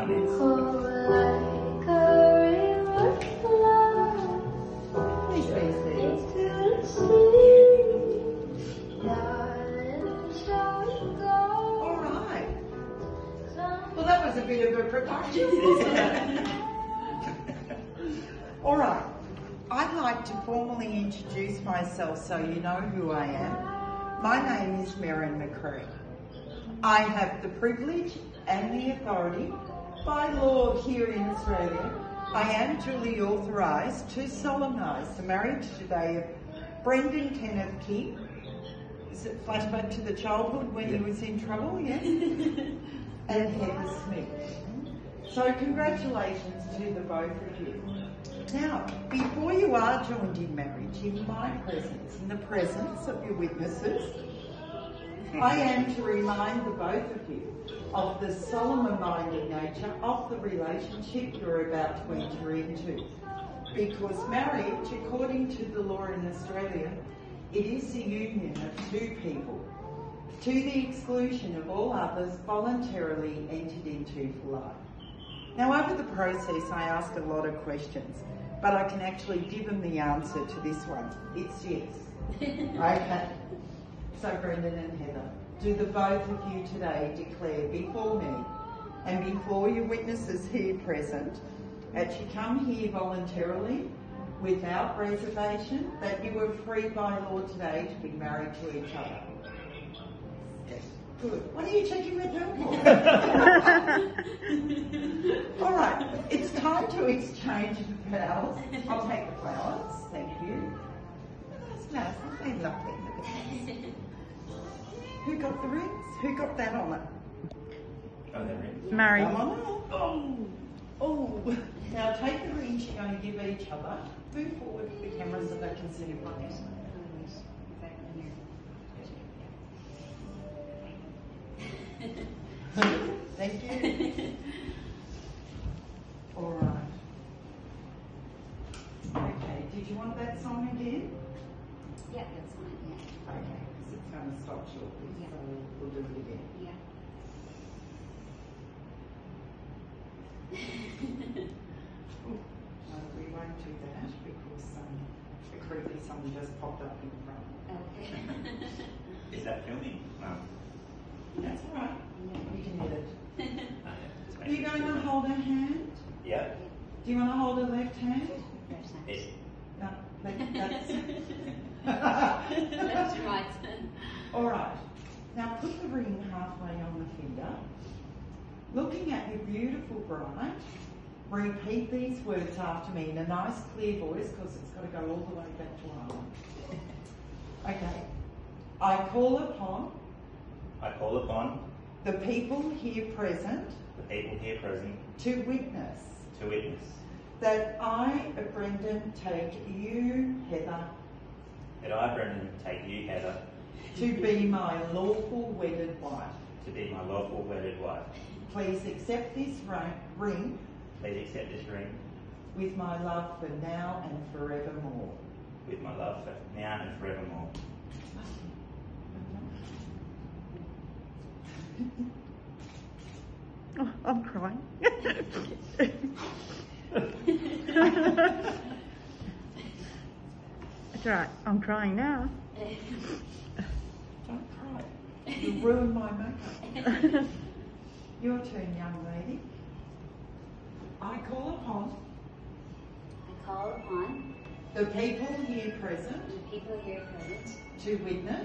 my niece. Please be seated. All right. Well, that was a bit of a production, wasn't it? All right. I'd like to formally introduce myself so you know who I am. My name is Merrin McCree. I have the privilege and the authority by law here in Australia. I am duly authorised to solemnise the marriage today of Brendan Kenneth King. Is it flashback to the childhood when he was in trouble? Yes. And Heather Smith. So congratulations to the both of you. Now, before you are joined in marriage, in my presence, in the presence of your witnesses, I am to remind the both of you of the solemn and binding nature of the relationship you're about to enter into. Because marriage, according to the law in Australia, it is the union of two people, to the exclusion of all others voluntarily entered into for life. Now, over the process, I ask a lot of questions, but I can actually give them the answer to this one. It's yes. Okay. So, Brendan and Heather, do the both of you today declare before me and before your witnesses here present that you come here voluntarily, without reservation, that you are free by law today to be married to each other? Yes. Good. What are you checking my pen for? All right, it's time to exchange the flowers. I'll take the flowers, thank you. That's nice, they're lovely. Who got the rings? Who got that on it? Oh, the ring. Mary. Come on. Oh. Now take the rings you're going to give each other. Move forward to the camera so they can see your bodies. Thank you. All right. Okay, did you want that song again? Yeah, that's fine, yeah. Okay, because it's going to stop shortly, Yeah. so we'll do it again. Yeah. No, we won't do that because the creepy song just popped up in front. Okay. Is that filming? No. That's all right. We can edit. Oh, yeah. Are you going to hold her hand? Yeah. Do you want to hold her left hand? Yes. No, that's... That's right. All right. Now put the ring halfway on the finger. Looking at your beautiful bride, repeat these words after me in a nice clear voice because it's got to go all the way back to Ireland. Okay. I call upon the people here present to witness that I, Brendan, take you, Heather, to be my lawful wedded wife. Please accept this ring with my love for now and forevermore. Oh, I'm crying. That's right, I'm crying now. Don't cry. You ruined my makeup. Your turn, young lady. I call upon the people here present to witness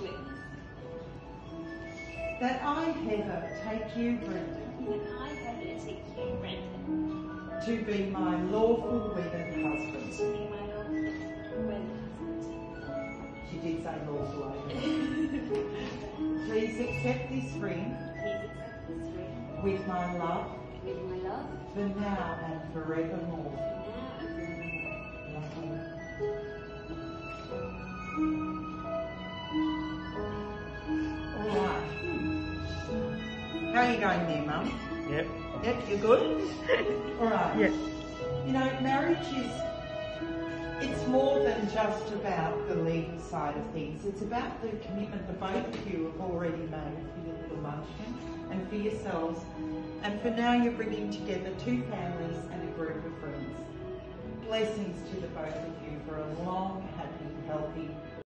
that I, Heather, take you, Brendan, to be my lawful wedded husband. She did say lawful, I guess. Please accept this ring with my love for now and forevermore. All right. How are you going there, Mum? Yep. Yep, you're good? All right. Yes. You know, marriage is It's more than just about the legal side of things. It's about the commitment that both of you have already made for your little munchkin and for yourselves. And for now, you're bringing together two families and a group of friends. Blessings to the both of you for a long, happy, healthy